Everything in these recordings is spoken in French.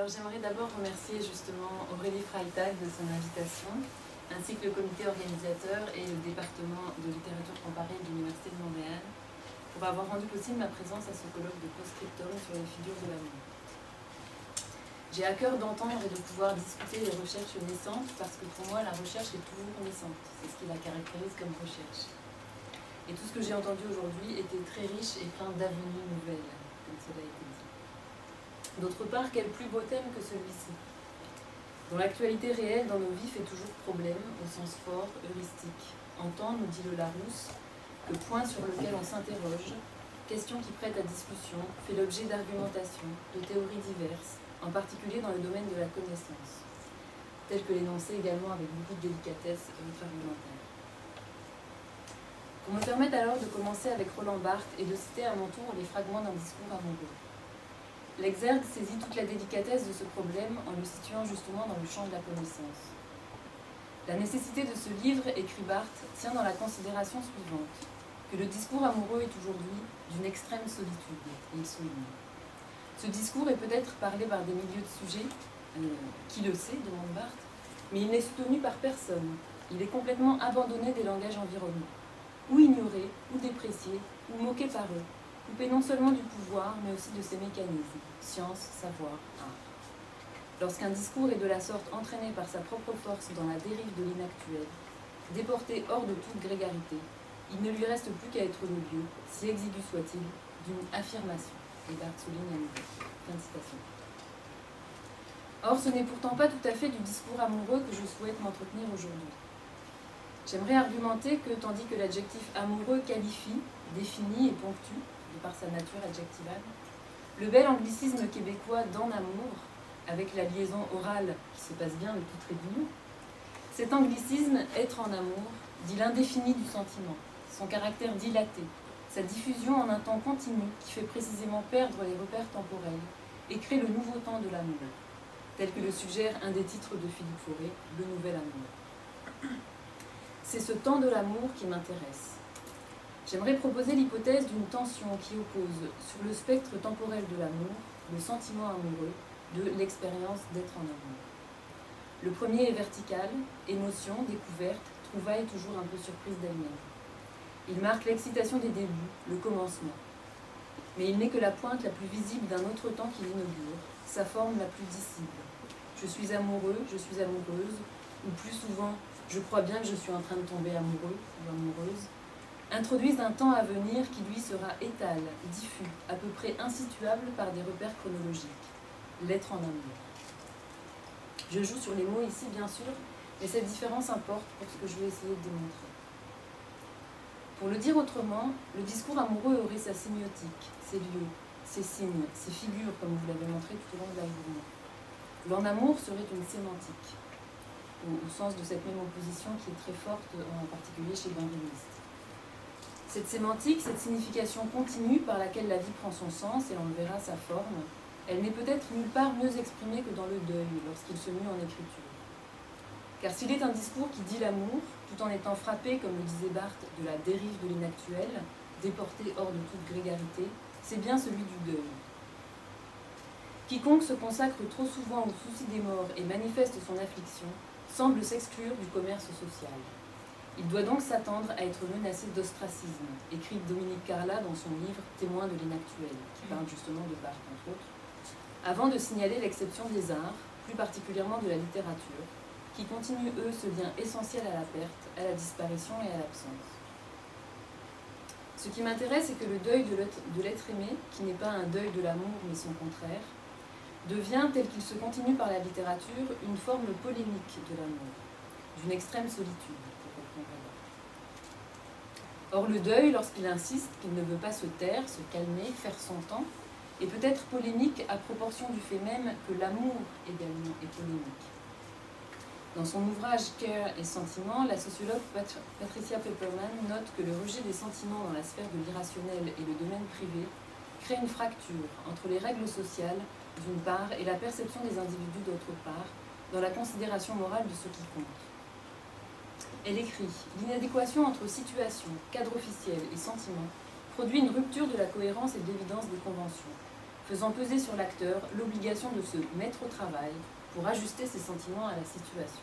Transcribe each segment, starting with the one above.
Alors j'aimerais d'abord remercier justement Aurélie Freitag de son invitation, ainsi que le comité organisateur et le département de littérature comparée de l'Université de Montréal, pour avoir rendu possible ma présence à ce colloque de post-scriptum sur les figures de l'amour. J'ai à cœur d'entendre et de pouvoir discuter les recherches naissantes, parce que pour moi la recherche est toujours naissante, c'est ce qui la caractérise comme recherche. Et tout ce que j'ai entendu aujourd'hui était très riche et plein d'avenues nouvelles, comme cela a été dit. D'autre part, quel plus beau thème que celui-ci, dont l'actualité réelle dans nos vies fait toujours problème, au sens fort, heuristique. En temps, nous dit le Larousse, que point sur lequel on s'interroge, question qui prête à discussion, fait l'objet d'argumentations, de théories diverses, en particulier dans le domaine de la connaissance, tel que l'énoncé également avec beaucoup de délicatesse votre argumentaire. Qu'on me permette alors de commencer avec Roland Barthes et de citer à mon tour les fragments d'un discours amoureux. L'exergue saisit toute la délicatesse de ce problème en le situant justement dans le champ de la connaissance. La nécessité de ce livre, écrit Barthes, tient dans la considération suivante, que le discours amoureux est aujourd'hui d'une extrême solitude, et il souligne. Ce discours est peut-être parlé par des milliers de sujets, qui le sait, demande Barthes, mais il n'est soutenu par personne. Il est complètement abandonné des langages environnants, ou ignoré, ou déprécié, ou moqué par eux, coupé non seulement du pouvoir, mais aussi de ses mécanismes, science, savoir, art. Lorsqu'un discours est de la sorte entraîné par sa propre force dans la dérive de l'inactuel, déporté hors de toute grégarité, il ne lui reste plus qu'à être le lieu, si exigu soit-il, d'une affirmation. Et Barthes souligne à nouveau. Fin de citation. Or, ce n'est pourtant pas tout à fait du discours amoureux que je souhaite m'entretenir aujourd'hui. J'aimerais argumenter que, tandis que l'adjectif amoureux qualifie, définit et ponctue, de par sa nature adjectivale, le bel anglicisme québécois d'en amour, avec la liaison orale qui se passe bien depuis très d'union, cet anglicisme, être en amour, dit l'indéfini du sentiment, son caractère dilaté, sa diffusion en un temps continu qui fait précisément perdre les repères temporels et crée le nouveau temps de l'amour, tel que le suggère un des titres de Philippe Fauré, Le Nouvel Amour. C'est ce temps de l'amour qui m'intéresse. J'aimerais proposer l'hypothèse d'une tension qui oppose, sur le spectre temporel de l'amour, le sentiment amoureux de l'expérience d'être en amour. Le premier est vertical, émotion, découverte, trouvaille toujours un peu surprise d'elle-même. Il marque l'excitation des débuts, le commencement. Mais il n'est que la pointe la plus visible d'un autre temps qui l'inaugure, sa forme la plus dissible. Je suis amoureux, je suis amoureuse, ou plus souvent, je crois bien que je suis en train de tomber amoureux ou amoureuse, introduisent un temps à venir qui lui sera étal, diffus, à peu près insituable par des repères chronologiques. L'être en amour. Je joue sur les mots ici, bien sûr, mais cette différence importe pour ce que je vais essayer de démontrer. Pour le dire autrement, le discours amoureux aurait sa sémiotique, ses lieux, ses signes, ses figures, comme vous l'avez montré tout au long de la journée. L'en amour serait une sémantique, au sens de cette même opposition qui est très forte, en particulier chez Benveniste. Cette sémantique, cette signification continue par laquelle la vie prend son sens, et l'on le verra sa forme, elle n'est peut-être nulle part mieux exprimée que dans le deuil, lorsqu'il se mue en écriture. Car s'il est un discours qui dit l'amour, tout en étant frappé, comme le disait Barthes, de la dérive de l'inactuel, déporté hors de toute grégarité, c'est bien celui du deuil. Quiconque se consacre trop souvent au souci des morts et manifeste son affliction, semble s'exclure du commerce social. Il doit donc s'attendre à être menacé d'ostracisme, écrit Dominique Carla dans son livre Témoin de l'inactuel, qui parle justement de Barthes, entre autres, avant de signaler l'exception des arts, plus particulièrement de la littérature, qui continuent, eux, ce lien essentiel à la perte, à la disparition et à l'absence. Ce qui m'intéresse, c'est que le deuil de l'être aimé, qui n'est pas un deuil de l'amour, mais son contraire, devient, tel qu'il se continue par la littérature, une forme polémique de l'amour, d'une extrême solitude, pour reprendre Barthes. Or, le deuil, lorsqu'il insiste qu'il ne veut pas se taire, se calmer, faire son temps, est peut-être polémique à proportion du fait même que l'amour également est polémique. Dans son ouvrage Care et sentiments, la sociologue Patricia Pepperman note que le rejet des sentiments dans la sphère de l'irrationnel et le domaine privé crée une fracture entre les règles sociales, d'une part, et la perception des individus, d'autre part, dans la considération morale de ce qui compte. Elle écrit « L'inadéquation entre situation, cadre officiel et sentiment produit une rupture de la cohérence et de l'évidence des conventions. faisant peser sur l'acteur l'obligation de se mettre au travail pour ajuster ses sentiments à la situation.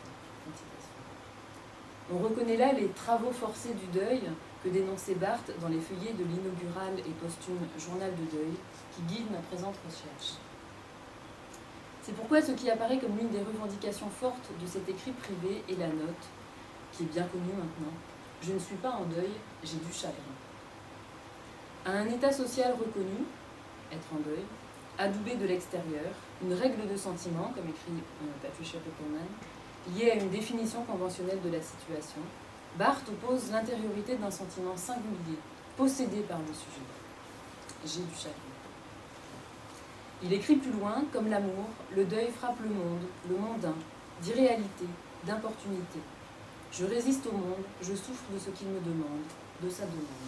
On reconnaît là les travaux forcés du deuil que dénonçait Barthes dans les feuillets de l'inaugural et posthume Journal de deuil qui guide ma présente recherche. C'est pourquoi ce qui apparaît comme l'une des revendications fortes de cet écrit privé est la note, qui est bien connue maintenant. Je ne suis pas en deuil, j'ai du chagrin. À un état social reconnu, être en deuil, adoubé de l'extérieur, une règle de sentiment, comme écrit Patricia Pepperman, liée à une définition conventionnelle de la situation, Barthes oppose l'intériorité d'un sentiment singulier, possédé par le sujet. J'ai du chagrin. Il écrit plus loin, comme l'amour, le deuil frappe le monde, le mondain, d'irréalité, d'importunité. Je résiste au monde, je souffre de ce qu'il me demande, de sa demande.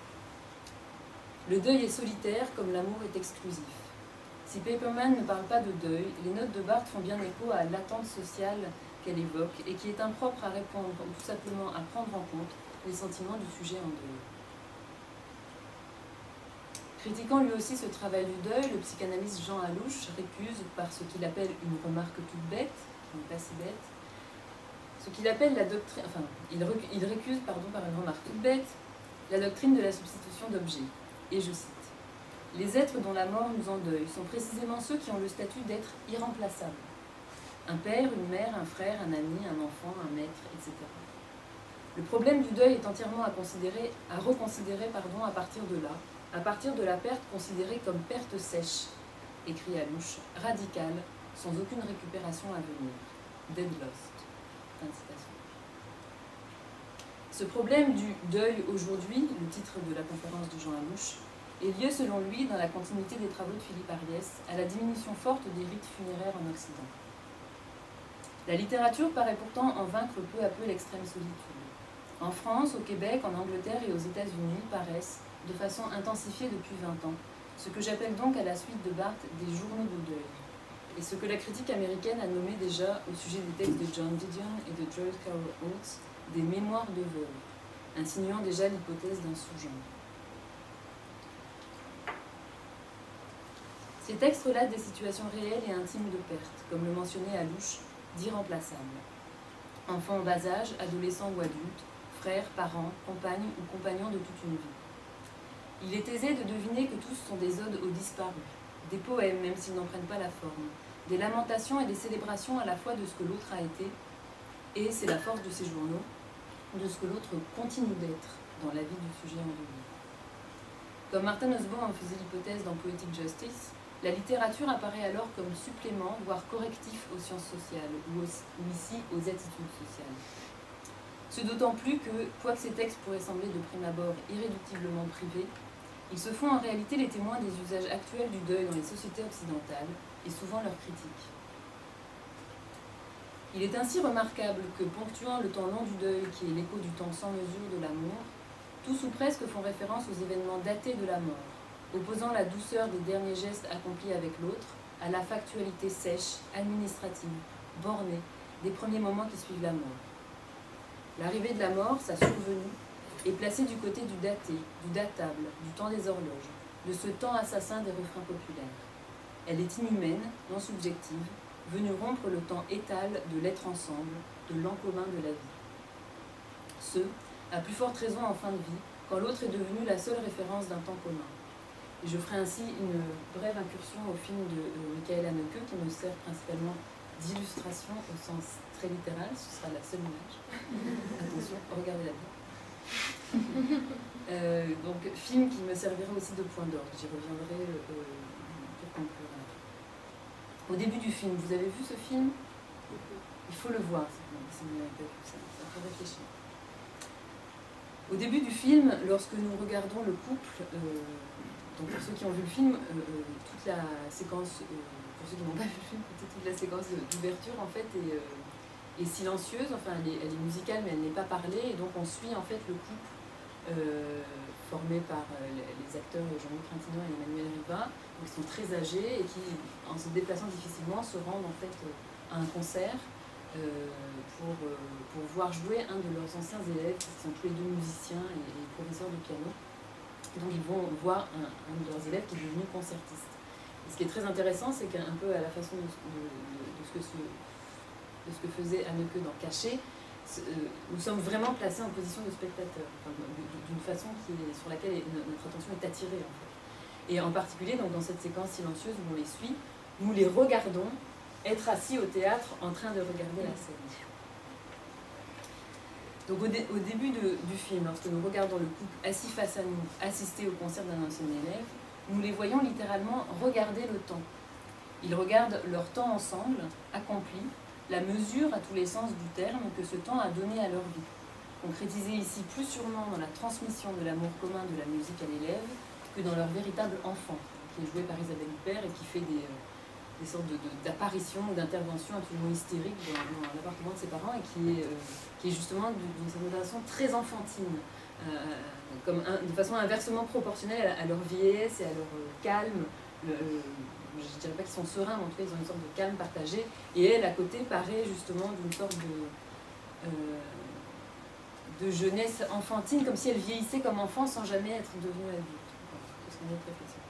Le deuil est solitaire comme l'amour est exclusif. Si Pepperman ne parle pas de deuil, les notes de Barthes font bien écho à l'attente sociale qu'elle évoque et qui est impropre à répondre ou tout simplement à prendre en compte les sentiments du sujet en deuil. Critiquant lui aussi ce travail du deuil, le psychanalyste Jean Alouche récuse par ce qu'il appelle une remarque toute bête, qui n'est pas si bête, ce qu'il appelle la doctrine, enfin, il récuse par une remarque toute bête, la doctrine de la substitution d'objets. Et je cite, « Les êtres dont la mort nous endeuille sont précisément ceux qui ont le statut d'être irremplaçables. Un père, une mère, un frère, un ami, un enfant, un maître, etc. Le problème du deuil est entièrement à reconsidérer à partir de là, à partir de la perte considérée comme perte sèche, écrit Alouche, radicale, sans aucune récupération à venir. Dead lost. » Fin de citation. Ce problème du deuil aujourd'hui, le titre de la conférence de Jean Alouche, est lié selon lui, dans la continuité des travaux de Philippe Ariès, à la diminution forte des rites funéraires en Occident. La littérature paraît pourtant en vaincre peu à peu l'extrême solitude. En France, au Québec, en Angleterre et aux États-Unis paraissent, de façon intensifiée depuis 20 ans, ce que j'appelle donc à la suite de Barthes des journaux de deuil, et ce que la critique américaine a nommé déjà au sujet des textes de John Didion et de Joyce Carol Oates, des mémoires de veuve, insinuant déjà l'hypothèse d'un sous-genre. Ces textes relatent des situations réelles et intimes de perte, comme le mentionnait Alouche, d'irremplaçables. Enfants en bas âge, adolescents ou adultes, frères, parents, compagnes ou compagnons de toute une vie. Il est aisé de deviner que tous sont des odes aux disparus, des poèmes même s'ils n'en prennent pas la forme, des lamentations et des célébrations à la fois de ce que l'autre a été, et c'est la force de ces journaux, de ce que l'autre continue d'être dans la vie du sujet endeuillé. Comme Martin Nussbaum en faisait l'hypothèse dans Poetic Justice, la littérature apparaît alors comme supplément, voire correctif aux sciences sociales, ou ici aux attitudes sociales. Ce d'autant plus que, quoique ces textes pourraient sembler de prime abord irréductiblement privés, ils se font en réalité les témoins des usages actuels du deuil dans les sociétés occidentales, et souvent leurs critiques. Il est ainsi remarquable que, ponctuant le temps long du deuil, qui est l'écho du temps sans mesure de l'amour, tous ou presque font référence aux événements datés de la mort, opposant la douceur des derniers gestes accomplis avec l'autre à la factualité sèche, administrative, bornée, des premiers moments qui suivent la mort. L'arrivée de la mort, sa survenue, est placée du côté du daté, du datable, du temps des horloges, de ce temps assassin des refrains populaires. Elle est inhumaine, non subjective, venue rompre le temps étal de l'être ensemble, de l'en commun de la vie. Ce, à plus forte raison en fin de vie, quand l'autre est devenu la seule référence d'un temps commun. Et je ferai ainsi une brève incursion au film de Michael Haneke, qui me sert principalement d'illustration au sens très littéral, ce sera la seule image. Attention, regardez-la bien. Donc, film qui me servira aussi de point d'orgue, j'y reviendrai pour conclure. Au début du film, vous avez vu ce film? Il faut le voir, si vous n'avez pas vu ça, ça fait réfléchir. Au début du film, lorsque nous regardons le couple, donc pour ceux qui ont vu le film, toute la séquence, pour ceux qui n'ont pas vu le film, toute la séquence d'ouverture en fait est silencieuse, enfin elle est musicale mais elle n'est pas parlée, et donc on suit en fait le couple formé par les acteurs Jean-Luc Trintignant et Emmanuel Riva, qui sont très âgés et qui, en se déplaçant difficilement, se rendent en fait à un concert pour voir jouer un de leurs anciens élèves, qui sont tous les deux musiciens et professeurs de piano. Et donc ils vont voir un de leurs élèves qui est devenu concertiste. Et ce qui est très intéressant, c'est qu'un peu à la façon de ce que faisait Haneke dans Caché, nous sommes vraiment placés en position de spectateur, enfin, d'une façon sur laquelle notre attention est attirée en fait. Et en particulier donc, dans cette séquence silencieuse où on les suit, nous les regardons être assis au théâtre en train de regarder la scène. Donc au début du film, lorsque nous regardons le couple assis face à nous, assister au concert d'un ancien élève, nous les voyons littéralement regarder le temps. Ils regardent leur temps ensemble, accompli, la mesure à tous les sens du terme que ce temps a donné à leur vie. Concrétisé ici plus sûrement dans la transmission de l'amour commun de la musique à l'élève que dans leur véritable enfant, qui est joué par Isabelle Huppert et qui fait des sortes d'apparitions ou d'interventions absolument hystériques dans l'appartement de ses parents et qui est justement d'une certaine façon très enfantine, de façon inversement proportionnelle à leur vieillesse et à leur calme. Je ne dirais pas qu'ils sont sereins, mais en tout cas ils ont une sorte de calme partagé, et elle à côté paraît justement d'une sorte de jeunesse enfantine, comme si elle vieillissait comme enfant sans jamais être devenue adulte. C'est une autre réflexion.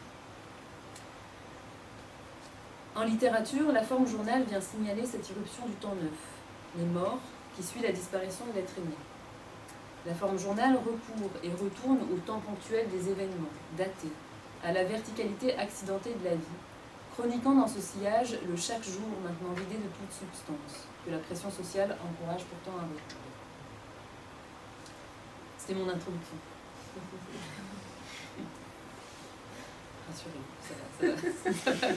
En littérature, la forme journal vient signaler cette irruption du temps neuf, les morts, qui suit la disparition de l'être aimé. La forme journal recourt et retourne au temps ponctuel des événements, datés, à la verticalité accidentée de la vie, chroniquant dans ce sillage le chaque jour maintenant vidé de toute substance, que la pression sociale encourage pourtant à retrouver. C'était mon introduction. Rassurez-vous, ça va.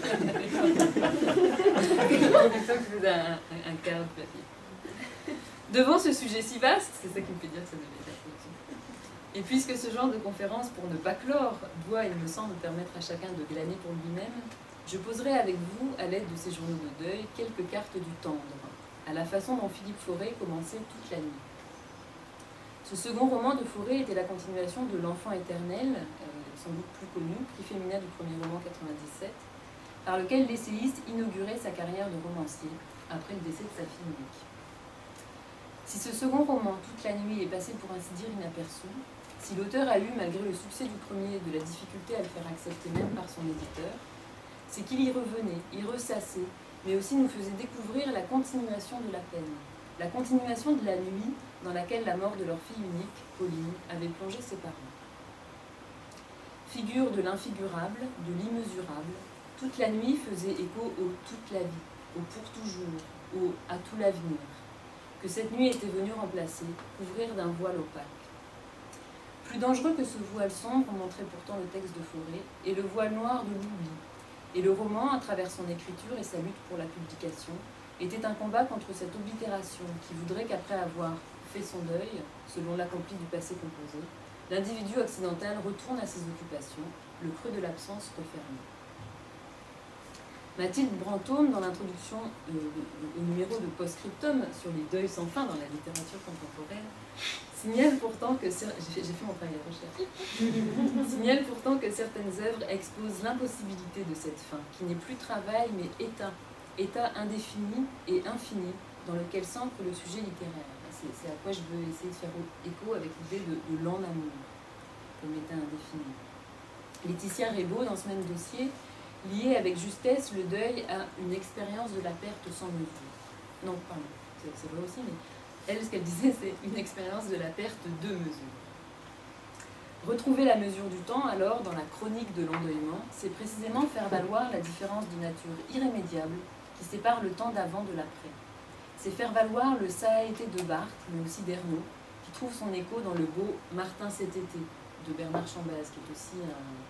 Un quart de papier. Devant ce sujet si vaste, c'est ça qui me fait dire que ça devait être l'introduction. Et puisque ce genre de conférence, pour ne pas clore, doit, il me semble, permettre à chacun de glaner pour lui-même, je poserai avec vous, à l'aide de ces journaux de deuil, quelques cartes du tendre, à la façon dont Philippe Fauré commençait toute la nuit. Ce second roman de Fauré était la continuation de L'Enfant éternel, sans doute plus connu, prix féminin du premier roman 97, par lequel l'essayiste inaugurait sa carrière de romancier, après le décès de sa fille unique. Si ce second roman, Toute la nuit, est passé pour ainsi dire inaperçu, si l'auteur a eu, malgré le succès du premier, de la difficulté à le faire accepter même par son éditeur, c'est qu'il y revenait, y ressassait, mais aussi nous faisait découvrir la continuation de la peine, la continuation de la nuit dans laquelle la mort de leur fille unique, Pauline, avait plongé ses parents. Figure de l'infigurable, de l'immesurable, Toute la nuit faisait écho au toute la vie, au pour toujours, au à tout l'avenir, que cette nuit était venue remplacer, couvrir d'un voile opaque. Plus dangereux que ce voile sombre, montrait pourtant le texte de Fauré, est le voile noir de l'oubli. Et le roman, à travers son écriture et sa lutte pour la publication, était un combat contre cette oblitération qui voudrait qu'après avoir fait son deuil, selon l'accompli du passé composé, l'individu occidental retourne à ses occupations, le creux de l'absence refermé. Mathilde Brantôme, dans l'introduction au numéro de Postscriptum sur les deuils sans fin dans la littérature contemporaine, signale pourtant que j'ai fait mon travail de recherche. Signale pourtant que certaines œuvres exposent l'impossibilité de cette fin, qui n'est plus travail mais état indéfini et infini dans lequel s'ancre le sujet littéraire. C'est à quoi je veux essayer de faire écho avec l'idée de l'en amour comme état indéfini. Laetitia Rebaud, dans ce même dossier, liait avec justesse le deuil à une expérience de la perte sans mesure. Non, pardon, c'est vrai aussi, mais elle, ce qu'elle disait, c'est une expérience de la perte de mesure. Retrouver la mesure du temps, alors, dans la chronique de l'endeuillement, c'est précisément faire valoir la différence de nature irrémédiable qui sépare le temps d'avant de l'après. C'est faire valoir le ça a été de Barthes, mais aussi d'Ernaud, qui trouve son écho dans le beau Martin cet été de Bernard Chambaz, qui est aussi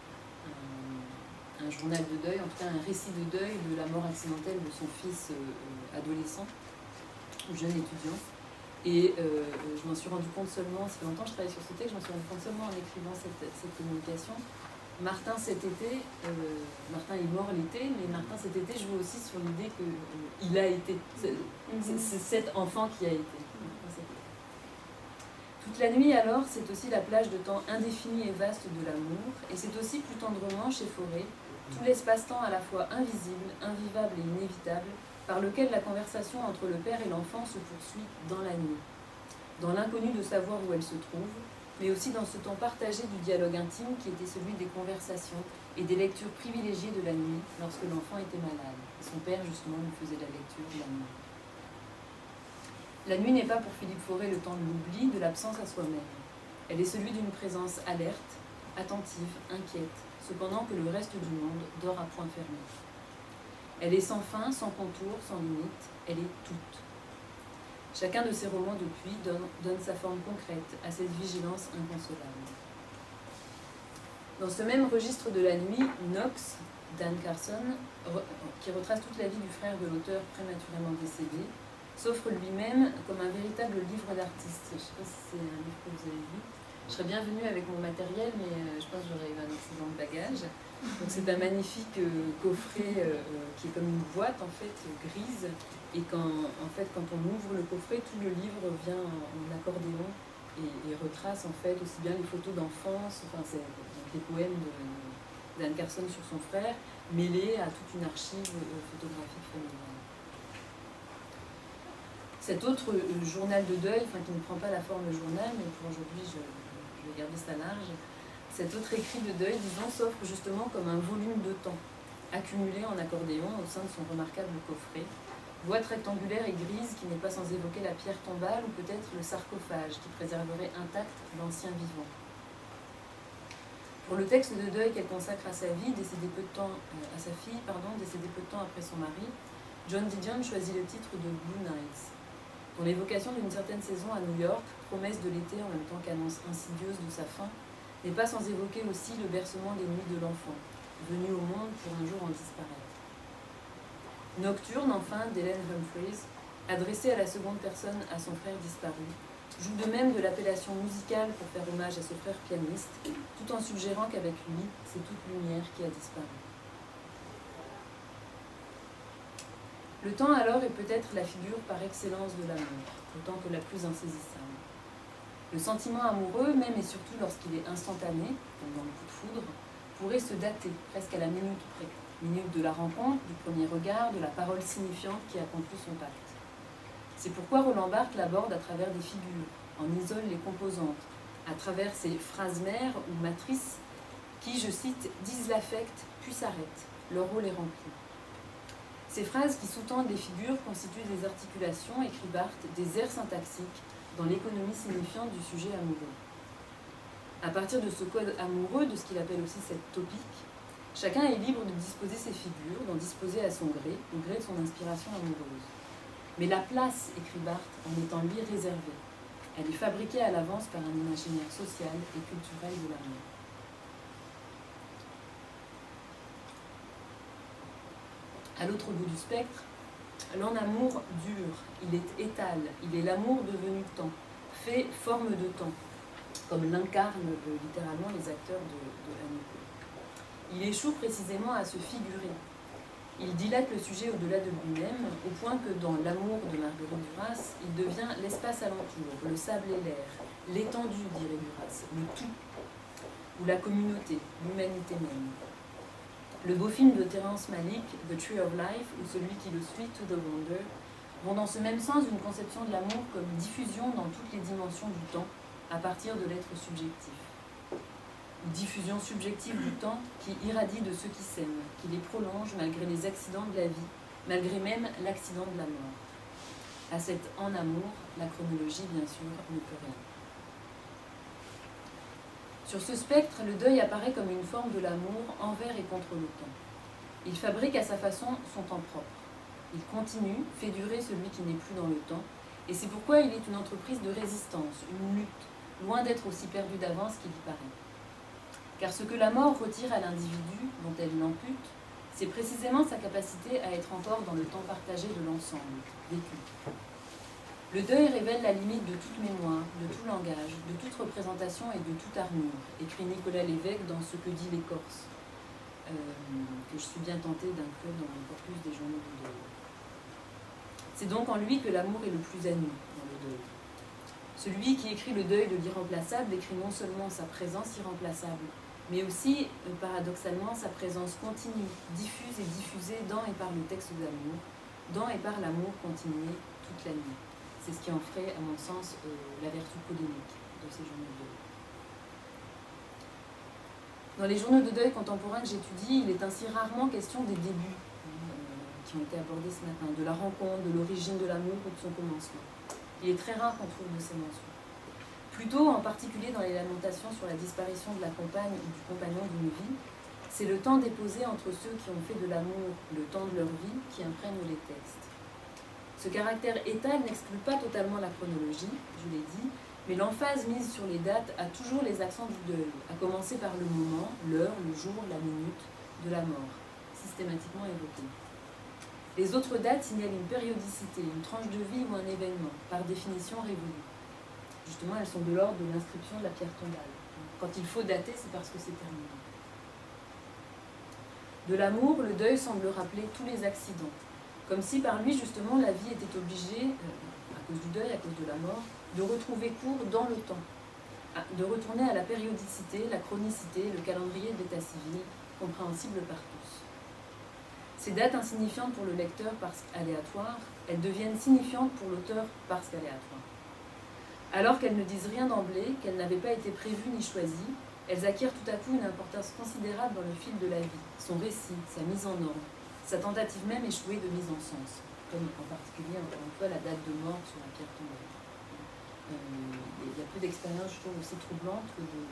un journal de deuil, en tout cas un récit de deuil de la mort accidentelle de son fils adolescent, ou jeune étudiant. Et je m'en suis rendu compte seulement, ça fait longtemps que je travaille sur ce texte, je m'en suis rendu compte seulement en écrivant cette communication. Martin cet été, Martin est mort l'été, mais Martin cet été joue aussi sur l'idée qu'il a été, c'est cet enfant qui a été. Toute la nuit alors, c'est aussi la plage de temps indéfini et vaste de l'amour, et c'est aussi plus tendrement chez Fauré, tout l'espace-temps à la fois invisible, invivable et inévitable, par lequel la conversation entre le père et l'enfant se poursuit dans la nuit. Dans l'inconnu de savoir où elle se trouve, mais aussi dans ce temps partagé du dialogue intime qui était celui des conversations et des lectures privilégiées de la nuit lorsque l'enfant était malade. Son père, justement, lui faisait la lecture de la nuit. La nuit n'est pas pour Philippe Fauré le temps de l'oubli, de l'absence à soi-même. Elle est celui d'une présence alerte, attentive, inquiète, cependant que le reste du monde dort à point fermé. Elle est sans fin, sans contour, sans limite, elle est toute. Chacun de ses romans depuis donne sa forme concrète à cette vigilance inconsolable. Dans ce même registre de la nuit, Nox, Dan Carson, qui retrace toute la vie du frère de l'auteur prématurément décédé, s'offre lui-même comme un véritable livre d'artiste. Je ne sais pas si c'est un livre que vous avez vu. Je serais bien venue avec mon matériel, mais je pense que j'aurais eu un excellent bagage. Donc c'est un magnifique coffret qui est comme une boîte en fait grise, et quand on ouvre le coffret, tout le livre vient en accordéon et retrace en fait aussi bien les photos d'enfance, enfin c'est les poèmes d'Anne Carson sur son frère, mêlés à toute une archive photographique familiale. Cet autre journal de deuil, qui ne prend pas la forme journal, mais pour aujourd'hui je vais garder ça large, cet autre écrit de deuil, disons, s'offre justement comme un volume de temps, accumulé en accordéon au sein de son remarquable coffret, boîte rectangulaire et grise qui n'est pas sans évoquer la pierre tombale ou peut-être le sarcophage qui préserverait intact l'ancien vivant. Pour le texte de deuil qu'elle consacre à sa fille, décédée peu de temps après son mari, John Didion choisit le titre de Blue Nights, dont l'évocation d'une certaine saison à New York, promesse de l'été en même temps qu'annonce insidieuse de sa fin, n'est pas sans évoquer aussi le bercement des nuits de l'enfant, venu au monde pour un jour en disparaître. Nocturne, enfin, d'Hélène Humphreys, adressée à la seconde personne à son frère disparu, joue de même de l'appellation musicale pour faire hommage à ce frère pianiste, tout en suggérant qu'avec lui, c'est toute lumière qui a disparu. Le temps alors est peut-être la figure par excellence de l'amour, autant que la plus insaisissable. Le sentiment amoureux, même et surtout lorsqu'il est instantané, comme dans le coup de foudre, pourrait se dater presque à la minute près. Minute de la rencontre, du premier regard, de la parole signifiante qui a conclu son pacte. C'est pourquoi Roland Barthes l'aborde à travers des figures, en isole les composantes, à travers ces phrases mères ou matrices qui, je cite, disent l'affect puis s'arrêtent, leur rôle est rempli. Ces phrases qui sous-tendent les figures constituent des articulations, écrit Barthes, des aires syntaxiques dans l'économie signifiante du sujet amoureux. À partir de ce code amoureux, de ce qu'il appelle aussi cette topique, chacun est libre de disposer ses figures, d'en disposer à son gré, au gré de son inspiration amoureuse. Mais la place, écrit Barthes, en étant lui réservée. Elle est fabriquée à l'avance par un imaginaire social et culturel de l'amour. À l'autre bout du spectre, l'en amour dure, il est étal, il est l'amour devenu temps, fait forme de temps, comme l'incarnent littéralement les acteurs de Haneke. Il échoue précisément à se figurer. Il dilate le sujet au-delà de lui-même, au point que dans L'amour de Marguerite Duras, il devient l'espace alentour, le sable et l'air, l'étendue, dirait Duras, le tout, ou la communauté, l'humanité même. Le beau film de Terrence Malick, The Tree of Life, ou celui qui le suit, To the Wonder, vont dans ce même sens d'une conception de l'amour comme diffusion dans toutes les dimensions du temps, à partir de l'être subjectif. Une diffusion subjective du temps qui irradie de ceux qui s'aiment, qui les prolonge malgré les accidents de la vie, malgré même l'accident de la mort. À cet en amour, la chronologie, bien sûr, ne peut rien. Sur ce spectre, le deuil apparaît comme une forme de l'amour envers et contre le temps. Il fabrique à sa façon son temps propre. Il continue, fait durer celui qui n'est plus dans le temps, et c'est pourquoi il est une entreprise de résistance, une lutte, loin d'être aussi perdu d'avance qu'il y paraît. Car ce que la mort retire à l'individu, dont elle l'ampute, c'est précisément sa capacité à être encore dans le temps partagé de l'ensemble, vécu. Le deuil révèle la limite de toute mémoire, de tout langage, de toute représentation et de toute armure, écrit Nicolas Lévesque dans Ce que dit l'Écorce, que je suis bien tentée d'inclure dans le corpus des journaux du deuil. C'est donc en lui que l'amour est le plus à nu dans le deuil. Celui qui écrit le deuil de l'irremplaçable écrit non seulement sa présence irremplaçable, mais aussi, paradoxalement, sa présence continue, diffuse et diffusée dans et par le texte d'amour, dans et par l'amour continué toute la nuit. C'est ce qui en ferait, à mon sens, la vertu polémique de ces journaux de deuil. Dans les journaux de deuil contemporains que j'étudie, il est ainsi rarement question des débuts qui ont été abordés ce matin, de la rencontre, de l'origine de l'amour ou de son commencement. Il est très rare qu'on trouve de ces mentions. Plutôt, en particulier dans les lamentations sur la disparition de la compagne ou du compagnon d'une vie, c'est le temps déposé entre ceux qui ont fait de l'amour le temps de leur vie qui imprègne les textes. Ce caractère étal n'exclut pas totalement la chronologie, je l'ai dit, mais l'emphase mise sur les dates a toujours les accents du deuil, à commencer par le moment, l'heure, le jour, la minute de la mort, systématiquement évoquée. Les autres dates signalent une périodicité, une tranche de vie ou un événement, par définition révolue. Justement, elles sont de l'ordre de l'inscription de la pierre tombale. Quand il faut dater, c'est parce que c'est terminé. De l'amour, le deuil semble rappeler tous les accidents, comme si par lui, justement, la vie était obligée, à cause du deuil, à cause de la mort, de retrouver cours dans le temps, de retourner à la périodicité, la chronicité, le calendrier de l'état civil, compréhensible par tous. Ces dates insignifiantes pour le lecteur parce qu'aléatoires, elles deviennent signifiantes pour l'auteur parce qu'aléatoires. Alors qu'elles ne disent rien d'emblée, qu'elles n'avaient pas été prévues ni choisies, elles acquièrent tout à coup une importance considérable dans le fil de la vie, son récit, sa mise en ordre, sa tentative même échouée de mise en sens, comme en particulier, encore une fois, la date de mort sur la pierre tombale. Il y a peu d'expériences, je trouve, aussi troublantes que de...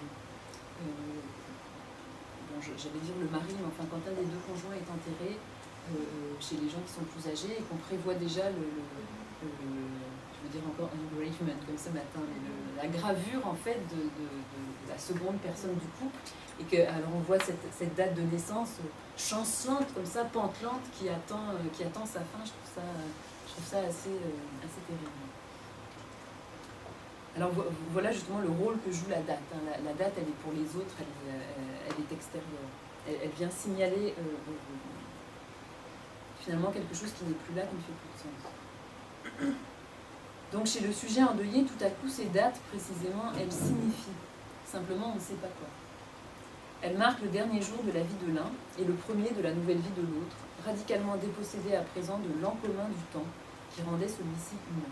j'allais dire le mari, mais enfin, quand un des deux conjoints est enterré, chez les gens qui sont plus âgés, et qu'on prévoit déjà je veux dire encore engravement comme ce matin, mais la gravure en fait de la seconde personne du couple, et que alors on voit cette date de naissance chancelante comme ça, pantelante, qui attend sa fin. Je trouve ça assez terrible. Alors voilà justement le rôle que joue la date. La date, elle est pour les autres, elle est extérieure. Elle vient signaler finalement quelque chose qui n'est plus là, qui ne fait plus de sens. Donc chez le sujet endeuillé, tout à coup, ces dates, précisément, elles signifient. Simplement, on ne sait pas quoi. Elles marquent le dernier jour de la vie de l'un et le premier de la nouvelle vie de l'autre, radicalement dépossédés à présent de l'en commun du temps qui rendait celui-ci humain.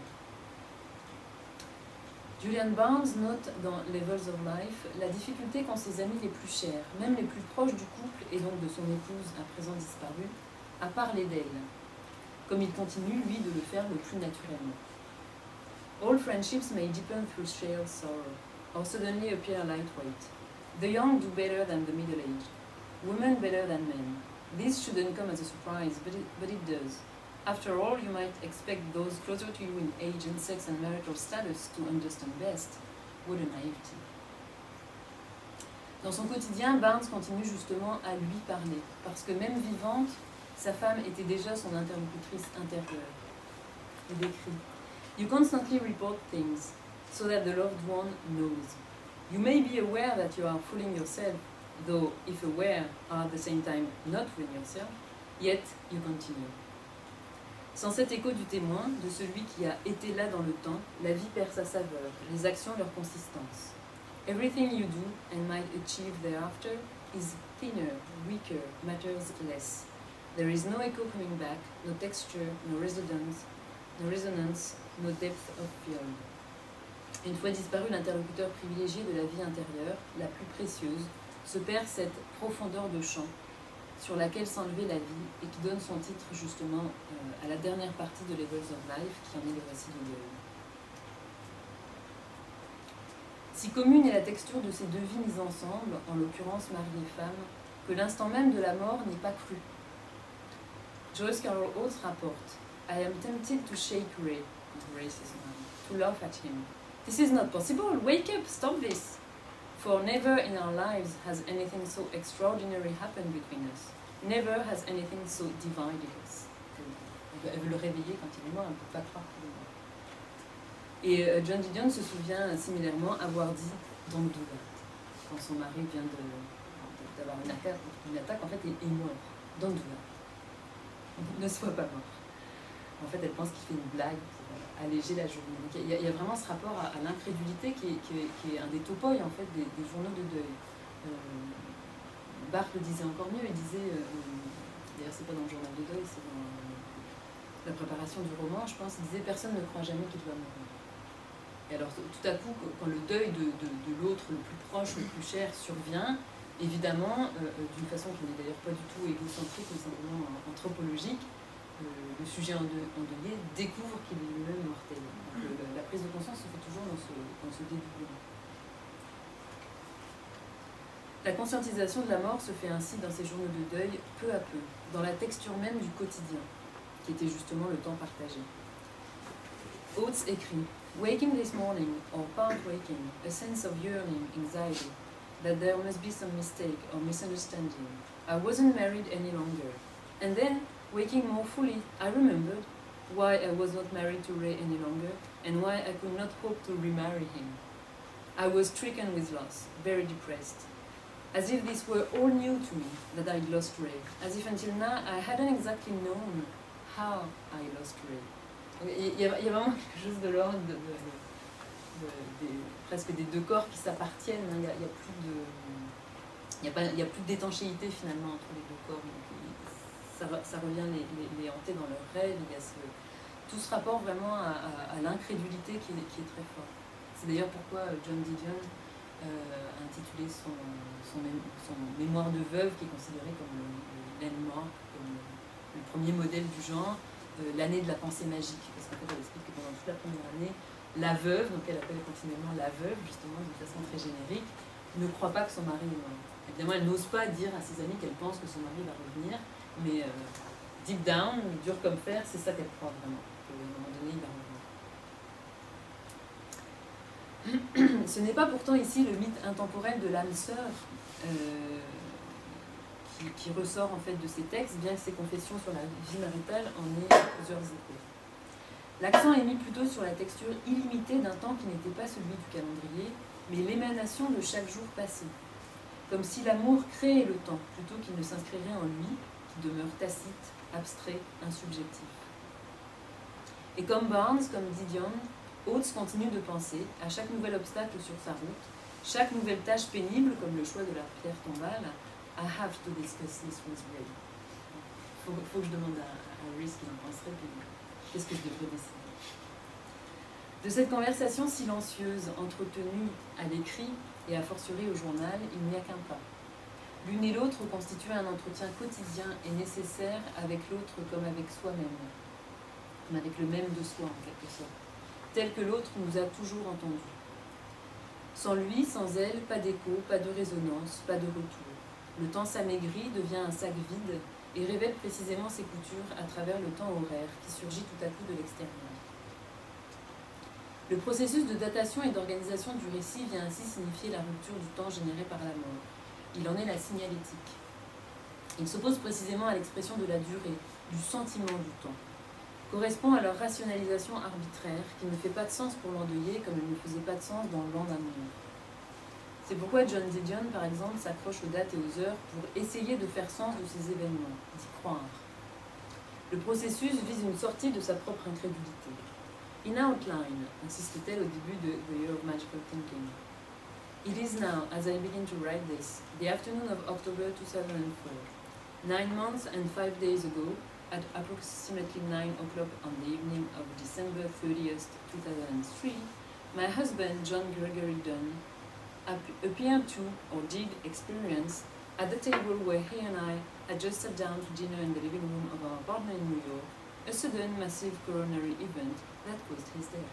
Julian Barnes note dans Levels of Life la difficulté qu'ont ses amis les plus chers, même les plus proches du couple et donc de son épouse à présent disparue, à parler d'elle, comme il continue, lui, de le faire le plus naturellement. All friendships may deepen through shared sorrow, or suddenly appear lightweight. The young do better than the middle-aged, women better than men. This shouldn't come as a surprise, but it does. After all, you might expect those closer to you in age and sex and marital status to understand best. What a naivety. Dans son quotidien, Barnes continue justement à lui parler, parce que même vivante, sa femme était déjà son interlocutrice intérieure. Il écrit: You constantly report things, so that the loved one knows. You may be aware that you are fooling yourself, though if aware are at the same time not fooling yourself, yet you continue. Sans cet écho du témoin, de celui qui a été là dans le temps, la vie perd sa saveur, les actions leur consistance. Everything you do and might achieve thereafter is thinner, weaker, matters less. There is no echo coming back, no texture, no resonance, no depth of feeling. Une fois disparu l'interlocuteur privilégié de la vie intérieure, la plus précieuse, se perd cette profondeur de champ sur laquelle s'enlevait la vie et qui donne son titre justement à la dernière partie de Levels of Life, qui en est le récit du deuil. Si commune est la texture de ces deux vies mises ensemble, en l'occurrence mari et femme, que l'instant même de la mort n'est pas cru. Joyce Carol Oates rapporte: I am tempted to shake Ray, to laugh at him. This is not possible. Wake up, stop this. For never in our lives has anything so extraordinary happened between us. Never has anything so divided us. Elle veut le réveiller quand il est mort, elle ne peut pas croire qu'il est mort. Et John Didion se souvient similairement avoir dit Don't do that, quand son mari vient d'avoir une attaque en fait, est mort. Don't do that. Ne sois pas mort. En fait, elle pense qu'il fait une blague pour alléger la journée. Donc, il y a vraiment ce rapport à l'incrédulité qui est un des topoi en fait, des journaux de deuil. Barthes le disait encore mieux, il disait, d'ailleurs c'est pas dans le journal de deuil, c'est dans la préparation du roman, je pense, il disait « Personne ne croit jamais qu'il doit mourir ». Et alors tout à coup, quand le deuil de l'autre le plus proche, le plus cher survient, Évidemment, d'une façon qui n'est d'ailleurs pas du tout égocentrique, mais simplement anthropologique, le sujet endeuillé découvre qu'il est lui-même mortel. Donc, la prise de conscience se fait toujours dans ce dédoublement. La conscientisation de la mort se fait ainsi dans ces journées de deuil, peu à peu, dans la texture même du quotidien, qui était justement le temps partagé. Oates écrit « Waking this morning, or part waking, a sense of yearning, anxiety, that there must be some mistake or misunderstanding. I wasn't married any longer. And then, waking more fully, I remembered why I was not married to Ray any longer, and why I could not hope to remarry him. I was stricken with loss, very depressed. As if this were all new to me, that I'd lost Ray. As if until now I hadn't exactly known how I lost Ray. » Il y a vraiment quelque chose de l'ordre presque des deux corps qui s'appartiennent. Il n'y a plus d'étanchéité finalement entre les deux corps. Donc, ça revient les hanter dans leurs rêves. Il y a tout ce rapport vraiment à l'incrédulité qui est très fort. C'est d'ailleurs pourquoi John Didion a intitulé son mémoire de veuve, qui est considéré comme le landmark, comme le premier modèle du genre, l'année de la pensée magique. Parce qu'en fait, elle explique que pendant toute la première année, la veuve, donc elle appelle continuellement la veuve, justement de façon très générique, ne croit pas que son mari est mort. Évidemment, elle n'ose pas dire à ses amis qu'elle pense que son mari va revenir, mais deep down, dur comme fer, c'est ça qu'elle croit vraiment, qu'à un moment donné, il va revenir. Ce n'est pas pourtant ici le mythe intemporel de l'âme sœur qui ressort en fait de ces textes, bien que ces confessions sur la vie maritale en aient plusieurs échos. L'accent est mis plutôt sur la texture illimitée d'un temps qui n'était pas celui du calendrier, mais l'émanation de chaque jour passé, comme si l'amour créait le temps plutôt qu'il ne s'inscrirait en lui, qui demeure tacite, abstrait, insubjectif. Et comme Barnes, comme Didion, Oates continue de penser, à chaque nouvel obstacle sur sa route, chaque nouvelle tâche pénible, comme le choix de la pierre tombale, I have to discuss this with Ray. Faut que je demande à Ray ce qu'il en penserait, puis qu'est-ce que je devrais décider. De cette conversation silencieuse, entretenue à l'écrit et a fortiori au journal, il n'y a qu'un pas. L'une et l'autre constituent un entretien quotidien et nécessaire avec l'autre comme avec soi-même, comme avec le même de soi en quelque sorte, tel que l'autre nous a toujours entendus. Sans lui, sans elle, pas d'écho, pas de résonance, pas de retour. Le temps s'amaigrit, devient un sac vide et révèle précisément ses coutures à travers le temps horaire qui surgit tout à coup de l'extérieur. Le processus de datation et d'organisation du récit vient ainsi signifier la rupture du temps généré par la mort. Il en est la signalétique. Il s'oppose précisément à l'expression de la durée, du sentiment du temps. Correspond à leur rationalisation arbitraire qui ne fait pas de sens pour l'endeuillé comme elle ne faisait pas de sens dans le Land d'amour. C'est pourquoi John Didion, par exemple, s'accroche aux dates et aux heures pour essayer de faire sens de ces événements, d'y croire. Le processus vise une sortie de sa propre incrédulité. In outline, insiste-t-elle au début de The Year of Magical Thinking. It is now, as I begin to write this, the afternoon of October 2004. 9 months and 5 days ago, at approximately 9 o'clock on the evening of December 30th, 2003, my husband, John Gregory Dunn, appeared to, or did, experience, at the table where he and I had just sat down to dinner in the living room of our apartment in New York, a sudden, massive coronary event that caused his death.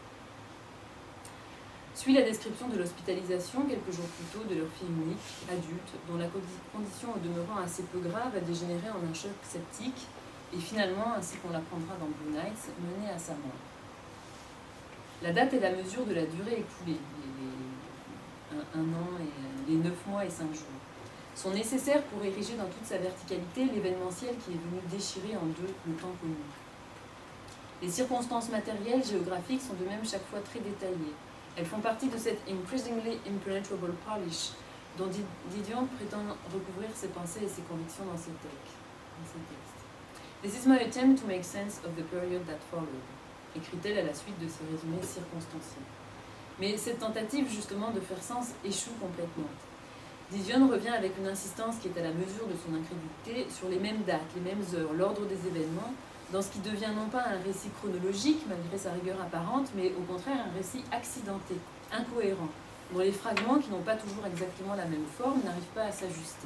Suit la description de l'hospitalisation quelques jours plus tôt de leur fille unique, adulte, dont la condition au demeurant assez peu grave a dégénéré en un choc septique et finalement, ainsi qu'on l'apprendra dans Blue Nights, mené à sa mort. La date est la mesure de la durée écoulée, un an et les 9 mois et 5 jours. Sont nécessaires pour ériger dans toute sa verticalité l'événementiel qui est venu déchirer en deux le temps connu. Les circonstances matérielles, géographiques sont de même chaque fois très détaillées. Elles font partie de cette increasingly impenetrable polish dont Didion prétend recouvrir ses pensées et ses convictions dans ses textes. This is my attempt to make sense of the period that followed, écrit-elle à la suite de ses résumés circonstanciés. Mais cette tentative justement de faire sens échoue complètement. Didion revient avec une insistance qui est à la mesure de son incrédulité sur les mêmes dates, les mêmes heures, l'ordre des événements, dans ce qui devient non pas un récit chronologique malgré sa rigueur apparente, mais au contraire un récit accidenté, incohérent, dont les fragments, qui n'ont pas toujours exactement la même forme, n'arrivent pas à s'ajuster.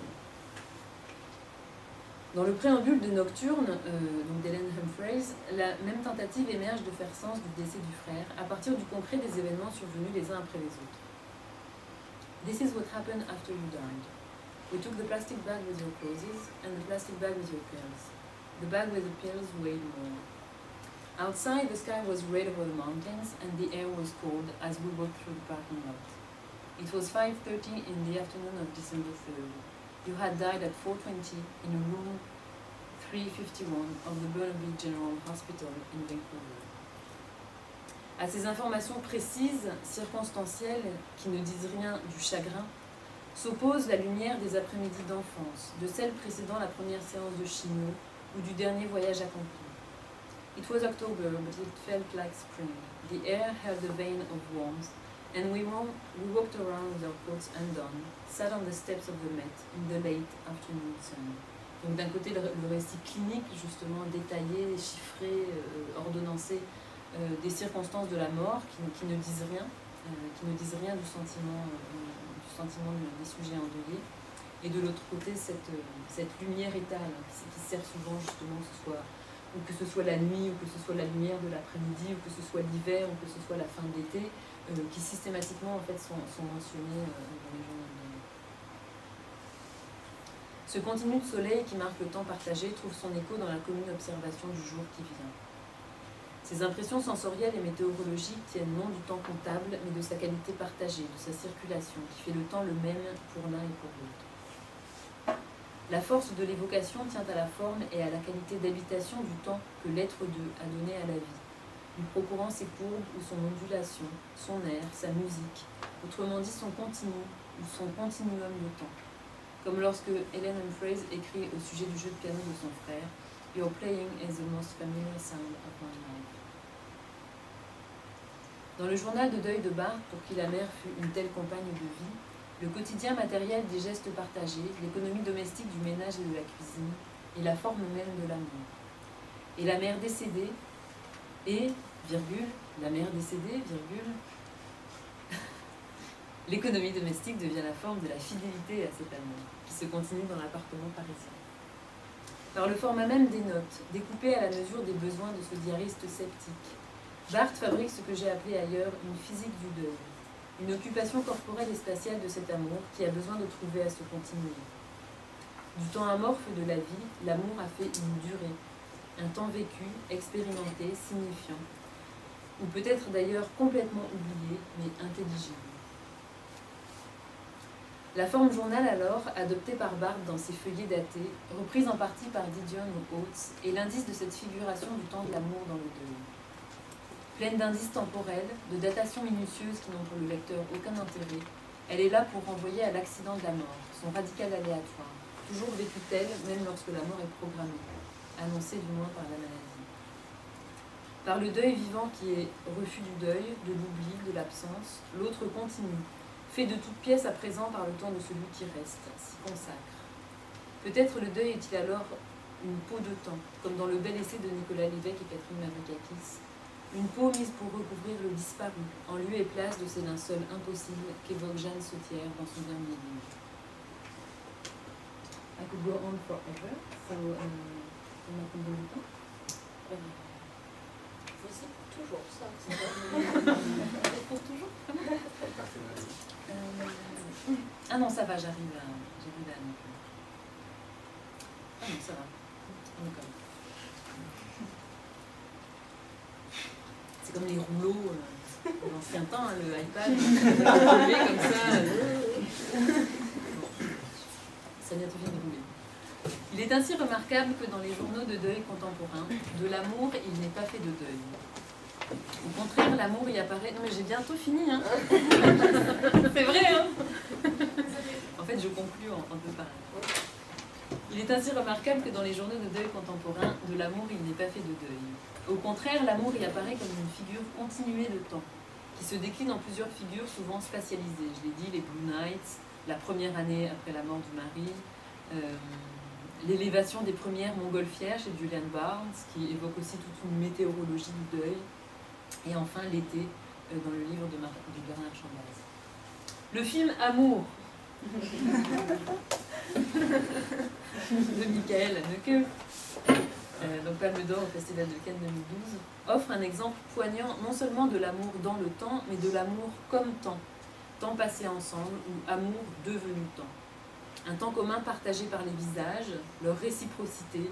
Dans le préambule de Nocturne, donc d'Helen Humphreys, la même tentative émerge de faire sens du décès du frère à partir du concret des événements survenus les uns après les autres. This is what happened after you died. We took the plastic bag with your clothes and the plastic bag with your pills. The bag with the pills weighed more. Outside, the sky was red over the mountains and the air was cold as we walked through the parking lot. It was 5:30 in the afternoon of December 3rd. You had died at 4:20 in a room 351 of the Burnaby General Hospital in Vancouver. À ces informations précises, circonstancielles, qui ne disent rien du chagrin, s'oppose la lumière des après-midi d'enfance, de celle précédant la première séance de chimio ou du dernier voyage accompli. It was October, but it felt like spring. The air held a vein of warmth, and we walked around with our coats undone, sat on the steps of the Met in the late afternoon sun. Donc d'un côté, le récit clinique, justement détaillé, chiffré, ordonnancé, des circonstances de la mort qui ne disent rien du sentiment des sujets endeuillés. Et de l'autre côté, cette lumière étale qui sert souvent justement que ce soit la nuit, ou que ce soit la lumière de l'après-midi, ou que ce soit l'hiver, ou que ce soit la fin de l'été, qui systématiquement en fait, sont mentionnés dans les journaux de deuil. Ce continu de soleil qui marque le temps partagé trouve son écho dans la commune observation du jour qui vient. Ces impressions sensorielles et météorologiques tiennent non du temps comptable, mais de sa qualité partagée, de sa circulation, qui fait le temps le même pour l'un et pour l'autre. La force de l'évocation tient à la forme et à la qualité d'habitation du temps que l'être d'eux a donné à la vie, lui procurant ses courbes ou son ondulation, son air, sa musique, autrement dit son continu ou son continuum de temps. Comme lorsque Helen Humphreys écrit au sujet du jeu de piano de son frère, « Your playing is the most familiar sound of my life ». Dans le journal de deuil de Barthes, pour qui la mère fut une telle compagne de vie, le quotidien matériel des gestes partagés, l'économie domestique du ménage et de la cuisine, est la forme même de l'amour. Et la mère décédée, et, virgule, la mère décédée, virgule, l'économie domestique devient la forme de la fidélité à cet amour, qui se continue dans l'appartement parisien. Par le format même des notes, découpées à la mesure des besoins de ce diariste sceptique, Barthes fabrique ce que j'ai appelé ailleurs une physique du deuil, une occupation corporelle et spatiale de cet amour qui a besoin de trouver à se continuer. Du temps amorphe de la vie, l'amour a fait une durée, un temps vécu, expérimenté, signifiant, ou peut-être d'ailleurs complètement oublié, mais intelligible. La forme journal alors, adoptée par Barthes dans ses feuillets datés, reprise en partie par Didion ou Oates, est l'indice de cette figuration du temps de l'amour dans le deuil. Pleine d'indices temporels, de datations minutieuses qui n'ont pour le lecteur aucun intérêt, elle est là pour renvoyer à l'accident de la mort, son radical aléatoire, toujours vécu tel, même lorsque la mort est programmée, annoncée du moins par la maladie. Par le deuil vivant qui est refus du deuil, de l'oubli, de l'absence, l'autre continue, fait de toutes pièces à présent par le temps de celui qui reste, s'y consacre. Peut-être le deuil est-il alors une peau de temps, comme dans le bel essai de Nicolas Lévesque et Catherine Mavroukakis, une peau mise pour recouvrir le disparu, en lieu et place de ces linceuls impossibles qu'évoque Jeanne Sautière dans son dernier livre. I could go on forever, so on a combien de temps? C'est toujours ça. C'est pour toujours? Ah non, ça va, j'arrive à Ah non, ça va. Encore. C'est comme les rouleaux de l'ancien temps, hein, le iPad, rouler comme ça. Ça vient tout de rouler. Il est ainsi remarquable que dans les journaux de deuil contemporains, de l'amour, il n'est pas fait de deuil. Au contraire, l'amour y apparaît... Non mais j'ai bientôt fini, hein. C'est vrai, hein. En fait, je conclus en deux pareil. Il est ainsi remarquable que dans les journaux de deuil contemporains, de l'amour, il n'est pas fait de deuil. Au contraire, l'amour y apparaît comme une figure continuée de temps, qui se décline en plusieurs figures souvent spatialisées. Je l'ai dit, les Blue Nights, la première année après la mort du mari, l'élévation des premières montgolfières chez Julian Barnes, qui évoque aussi toute une météorologie du deuil, et enfin l'été, dans le livre de Bernard Chambaz. Le film Amour de Michael Haneke, donc Palme d'Or au Festival de Cannes 2012, offre un exemple poignant non seulement de l'amour dans le temps, mais de l'amour comme temps. Temps passé ensemble ou amour devenu temps. Un temps commun partagé par les visages, leur réciprocité.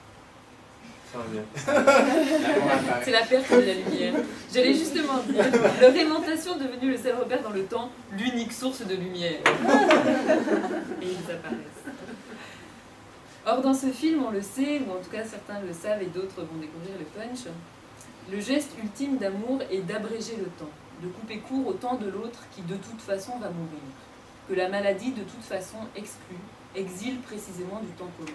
C'est la perte de la lumière. J'allais justement dire, leur aimantation devenue le seul repère dans le temps, l'unique source de lumière. Et ils apparaissent. Or, dans ce film, on le sait, ou en tout cas certains le savent et d'autres vont découvrir le punch, le geste ultime d'amour est d'abréger le temps, de couper court au temps de l'autre qui de toute façon va mourir, que la maladie de toute façon exclut, exile précisément du temps commun.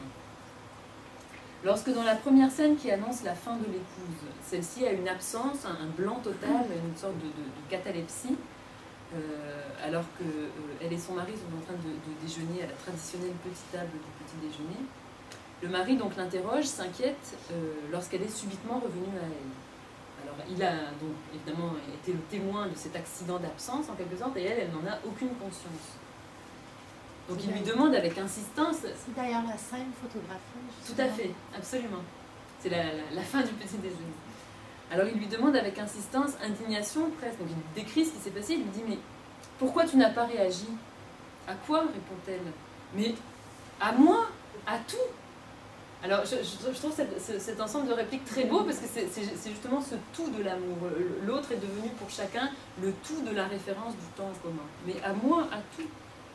Lorsque dans la première scène qui annonce la fin de l'épouse, celle-ci a une absence, un blanc total, une sorte de catalepsie, alors qu'elle et son mari sont en train de déjeuner à la traditionnelle petite table du petit déjeuner, le mari donc l'interroge, s'inquiète lorsqu'elle est subitement revenue à elle. Alors il a donc évidemment été le témoin de cet accident d'absence en quelque sorte, et elle n'en a aucune conscience. Donc il lui demande avec insistance... C'est d'ailleurs la scène photographiée. Tout à fait, absolument. C'est la fin du petit déjeuner. Alors il lui demande avec insistance, indignation presque, donc il décrit ce qui s'est passé, il lui dit « Mais pourquoi tu n'as pas réagi ?»« À quoi ?» répond-elle. « Mais à moi, à tout !» Alors je trouve cet ensemble de répliques très beau parce que c'est justement ce tout de l'amour. L'autre est devenu pour chacun le tout de la référence du temps en commun. Mais à moi, à tout.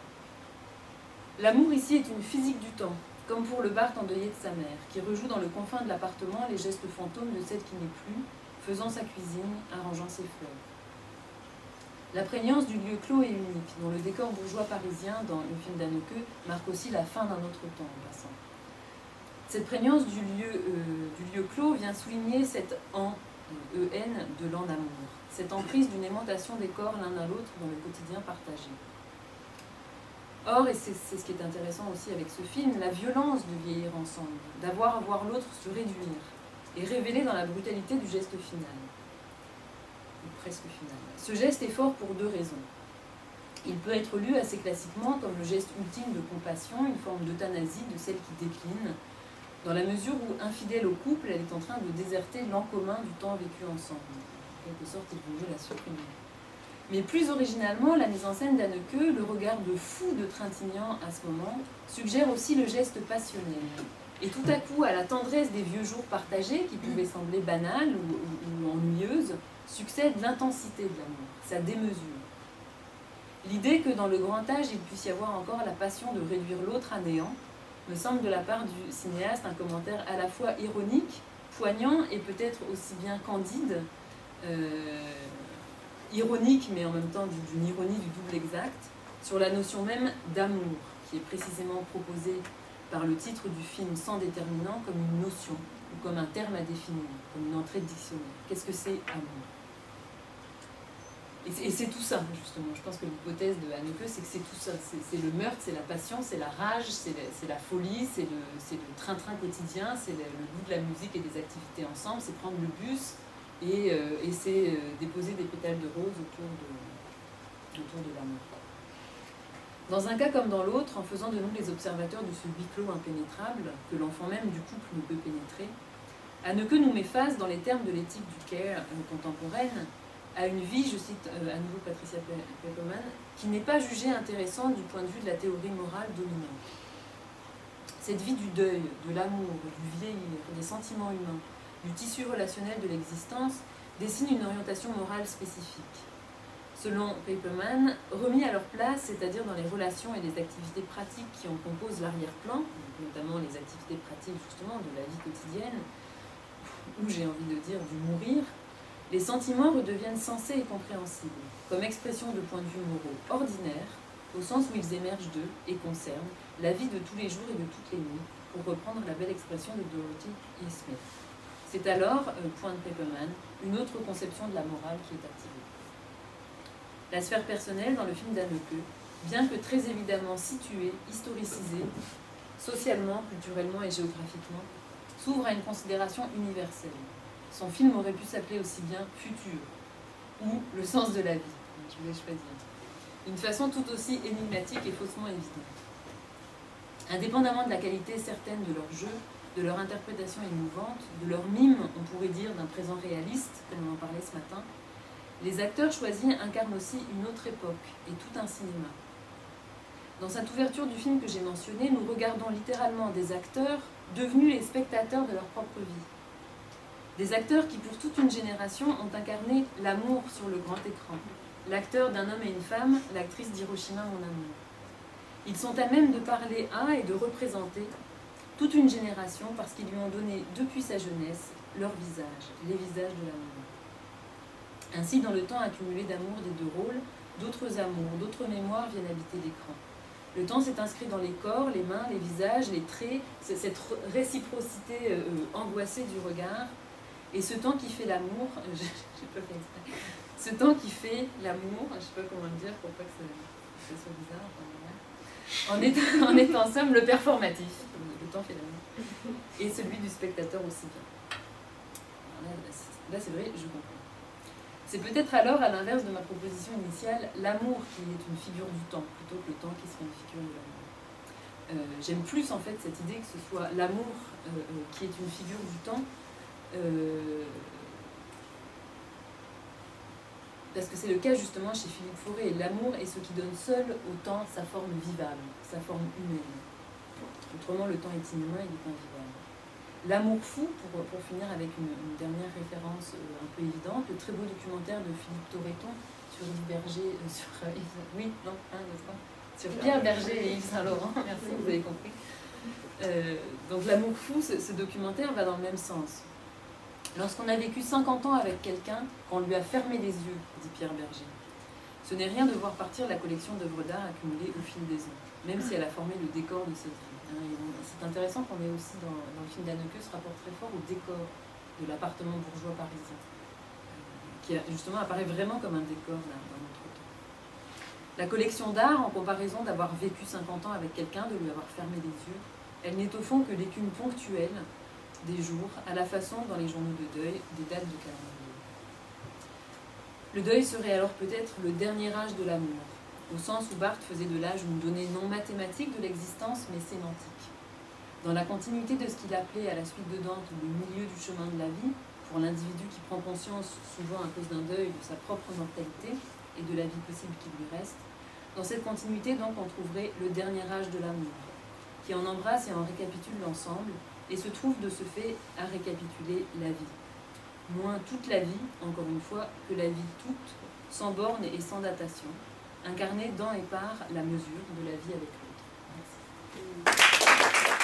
L'amour ici est une physique du temps, comme pour le Barthes endeuillé de sa mère, qui rejoue dans le confin de l'appartement les gestes fantômes de celle qui n'est plus, faisant sa cuisine, arrangeant ses fleurs. La prégnance du lieu clos et unique, dont le décor bourgeois parisien dans le film d'Haneke marque aussi la fin d'un autre temps en passant. Cette prégnance du lieu clos vient souligner cette en, EN de l'an d'amour, cette emprise d'une aimantation des corps l'un à l'autre dans le quotidien partagé. Or, et c'est ce qui est intéressant aussi avec ce film, la violence de vieillir ensemble, d'avoir à voir l'autre se réduire, est révélée dans la brutalité du geste final, ou presque final. Ce geste est fort pour deux raisons. Il peut être lu assez classiquement comme le geste ultime de compassion, une forme d'euthanasie de celle qui décline, dans la mesure où, infidèle au couple, elle est en train de déserter l'an commun du temps vécu ensemble. En quelque sorte, il vaut mieux la supprimer. Mais plus originalement, la mise en scène d'Haneke, le regard de fou de Trintignant à ce moment, suggère aussi le geste passionnel. Et tout à coup, à la tendresse des vieux jours partagés, qui pouvaient sembler banales ou ennuyeuses, succède l'intensité de l'amour, sa démesure. L'idée que dans le grand âge, il puisse y avoir encore la passion de réduire l'autre à néant, me semble de la part du cinéaste un commentaire à la fois ironique, poignant et peut-être aussi bien candide, ironique mais en même temps d'une ironie du double exact, sur la notion même d'amour, qui est précisément proposée par le titre du film sans déterminant comme une notion, ou comme un terme à définir, comme une entrée de dictionnaire. Qu'est-ce que c'est amour ? Et c'est tout ça, justement. Je pense que l'hypothèse de Haneke, c'est que c'est tout ça. C'est le meurtre, c'est la passion, c'est la rage, c'est la folie, c'est le train-train quotidien, c'est le goût de la musique et des activités ensemble, c'est prendre le bus et c'est déposer des pétales de rose autour de l'amour. Dans un cas comme dans l'autre, en faisant de nous les observateurs de ce huis clos impénétrable, que l'enfant même du couple ne peut pénétrer, Haneke nous met face, dans les termes de l'éthique du care contemporaine, à une vie, je cite à nouveau Patricia Paperman, qui n'est pas jugée intéressante du point de vue de la théorie morale dominante. Cette vie du deuil, de l'amour, du vieillir, des sentiments humains, du tissu relationnel de l'existence, dessine une orientation morale spécifique. Selon Paperman, remis à leur place, c'est-à-dire dans les relations et les activités pratiques qui en composent l'arrière-plan, notamment les activités pratiques justement de la vie quotidienne, ou j'ai envie de dire du mourir, les sentiments redeviennent sensés et compréhensibles, comme expression de points de vue moraux ordinaires, au sens où ils émergent d'eux et concernent la vie de tous les jours et de toutes les nuits, pour reprendre la belle expression de Dorothy E. Smith. C'est alors, point de Paperman, une autre conception de la morale qui est activée. La sphère personnelle, dans le film d'Haneke, bien que très évidemment située, historicisée, socialement, culturellement et géographiquement, s'ouvre à une considération universelle. Son film aurait pu s'appeler aussi bien Futur ou Le sens de la vie, je vais choisir. d'une façon tout aussi énigmatique et faussement évidente. Indépendamment de la qualité certaine de leur jeu, de leur interprétation émouvante, de leur mime, on pourrait dire, d'un présent réaliste, comme on en parlait ce matin, les acteurs choisis incarnent aussi une autre époque et tout un cinéma. Dans cette ouverture du film que j'ai mentionné, nous regardons littéralement des acteurs devenus les spectateurs de leur propre vie. Des acteurs qui, pour toute une génération, ont incarné l'amour sur le grand écran. L'acteur d'un homme et une femme, l'actrice d'Hiroshima, mon amour. Ils sont à même de parler à et de représenter toute une génération parce qu'ils lui ont donné depuis sa jeunesse leur visage, les visages de l'amour. Ainsi, dans le temps accumulé d'amour des deux rôles, d'autres amours, d'autres mémoires viennent habiter l'écran. Le temps s'est inscrit dans les corps, les mains, les visages, les traits, cette réciprocité angoissée du regard. Et ce temps qui fait l'amour, j'ai pas fait exprès, ce temps qui fait l'amour, je sais pas comment le dire pour pas que ça soit bizarre, en est en somme le performatif, le temps fait l'amour, et celui du spectateur aussi bien. Là c'est vrai, je comprends. C'est peut-être alors, à l'inverse de ma proposition initiale, l'amour qui est une figure du temps, plutôt que le temps qui serait une figure de l'amour. J'aime plus en fait cette idée que ce soit l'amour qui est une figure du temps, parce que c'est le cas justement chez Philippe Fauré. L'amour est ce qui donne seul au temps sa forme vivable, sa forme humaine. Autrement, le temps est inhumain, il est invivable. L'amour fou, pour finir avec une dernière référence un peu évidente, le très beau documentaire de Philippe Torreton sur Yves Berger, sur Pierre Berger et Yves Saint-Laurent, merci, vous avez compris. Donc l'amour fou, ce documentaire va dans le même sens. Lorsqu'on a vécu 50 ans avec quelqu'un, qu'on lui a fermé les yeux, dit Pierre Berger, ce n'est rien de voir partir la collection d'œuvres d'art accumulées au fil des ans, même si elle a formé le décor de cette vie. C'est intéressant qu'on ait aussi dans le film d'Anneke ce rapport très fort au décor de l'appartement bourgeois parisien, qui justement apparaît vraiment comme un décor là, dans notre temps. La collection d'art, en comparaison d'avoir vécu 50 ans avec quelqu'un, de lui avoir fermé les yeux, elle n'est au fond que l'écume ponctuelle des jours, à la façon dans les journaux de deuil des dates de calendrier. Le deuil serait alors peut-être le dernier âge de l'amour, au sens où Barthes faisait de l'âge une donnée non mathématique de l'existence, mais sémantique. Dans la continuité de ce qu'il appelait à la suite de Dante le milieu du chemin de la vie, pour l'individu qui prend conscience, souvent à cause d'un deuil, de sa propre mortalité et de la vie possible qui lui reste, dans cette continuité donc on trouverait le dernier âge de l'amour, qui en embrasse et en récapitule l'ensemble, et se trouve de ce fait à récapituler la vie. Moins toute la vie, encore une fois, que la vie toute, sans borne et sans datation, incarnée dans et par la mesure de la vie avec l'autre. Merci.